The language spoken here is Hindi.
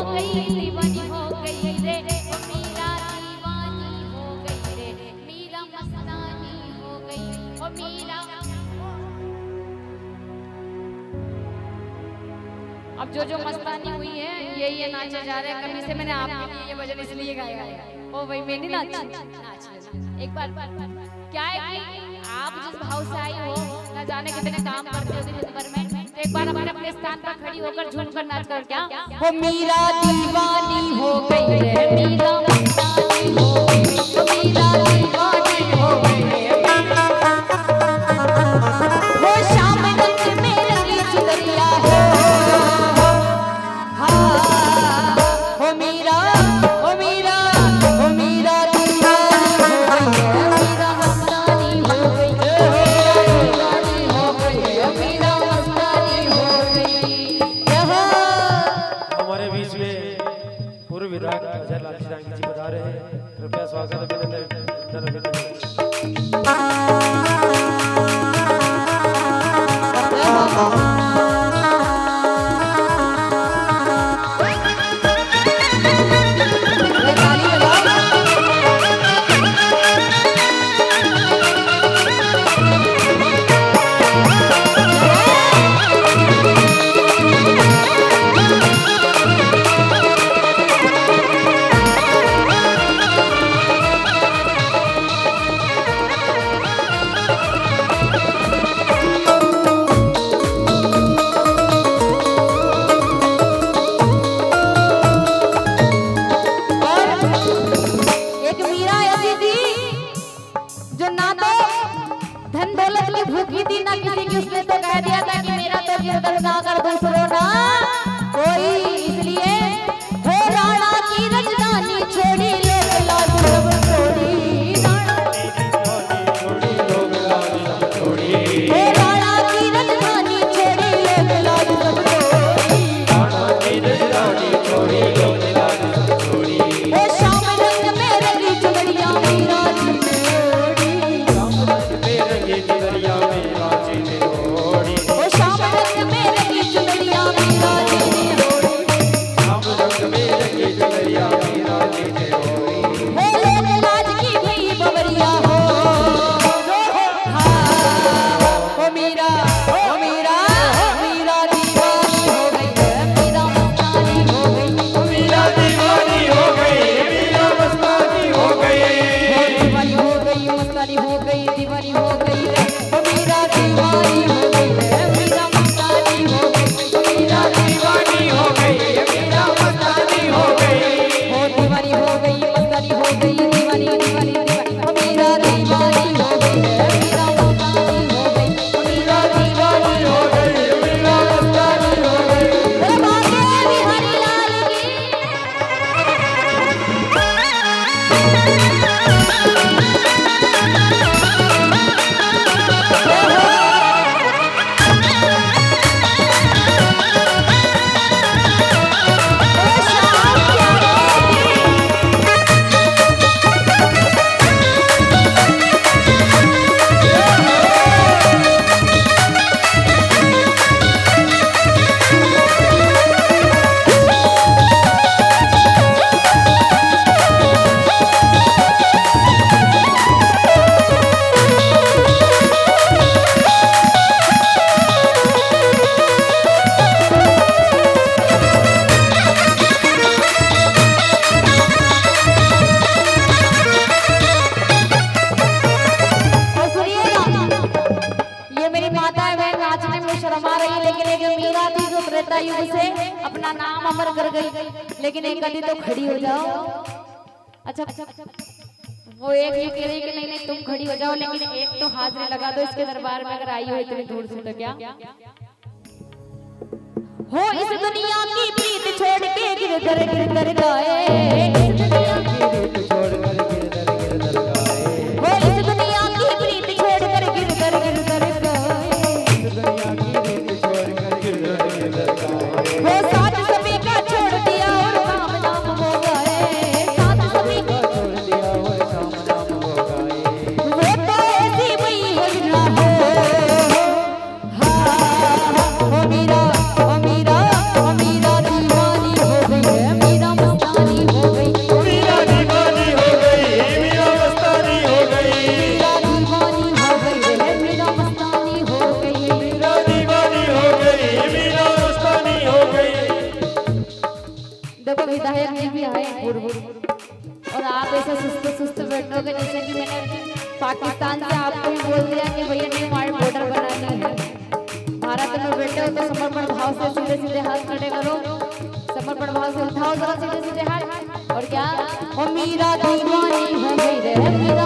गई दीवानी हो गई रे, मीरा दीवानी हो गई रे, मीरा मस्तानी हो गई, ओ मीरा। अब जो मस्तानी हुई है ये नाचे जा रहे हैं। कभी से मैंने आपके लिए ये भजन इसलिए गाया है। ओ भाई मैं नहीं नाच एक बार क्या है कि आप जिस भाव से आई हो, न जाने कितने काम करते हो दिन भर में, एक बार अपने स्थान पर खड़ी होकर झूम कर नाच कर क्या हो मीरा दीवानी हो गई रे, मीरा मस्तानी हो गई, तो मीरा दीवानी हो गई वो शाम रंग में रंगी चुनरिया हो, हो मीरा ओ मीरा ओ मीरा दीवानी हो गई, मीरा मस्तानी हो गई, दीवानी हो गई, मीरा मस्तानी हो गई। हमारे बीच में पूर्व विधायक अजय लाल जी बता रहे हैं, कृपया स्वागत अभिनंदन। भूखी थी ना किसी की, उसने तो कह दिया था कि मेरा तो गिरदल गाकर दूसरों ना कोई, इसलिए हो राणा की राजधानी छोड़ी लोग लाज सब छोड़ी, हो राणा की राजधानी छोड़ी लोग लाज सब छोड़ी, हो शाम रंग में रंगी चुनरिया मीरा जी युग से अपना नाम अमर कर गई, लेकिन एक कभी तो खड़ी हो जाओ। अच्छा वो एक ये कह रही कि नहीं नहीं तुम खड़ी हो जाओ, लेकिन एक तो हाजिरी लगा दो इसके दरबार में अगर आई हो इतनी दूर से तो क्या हो इस दुनिया की प्रीत छोड़ के गिर कर गाए, इस दुनिया की प्रीत छोड़ कर गिर कर गाए, हो इस दुनिया की प्रीत छोड़ कर गिर कर गाए, इस दुनिया की प्रीत छोड़ कर गिर कर गाए, हो साथ सभी का छोड़ दिया और काम नाम हो गए, साथ सभी का छोड़ दिया और काम नाम हो गए, वो तो ऐसी वही हो ना हो हाँ हो मीरा दीवानी हो गई है। होगा, जैसे कि मैंने पाकिस्तान से आपको भी बोल दिया कि भैया नहीं हमारे बॉर्डर बनानी है। भारत में बैठे हो तो समर्पण भाव से सीधे सीधे हाथ खड़े करो, समर्पण भाव से उठाओ जरा सीधे सीधे हाथ। और क्या, ओ मीरा दीवानी है मेरे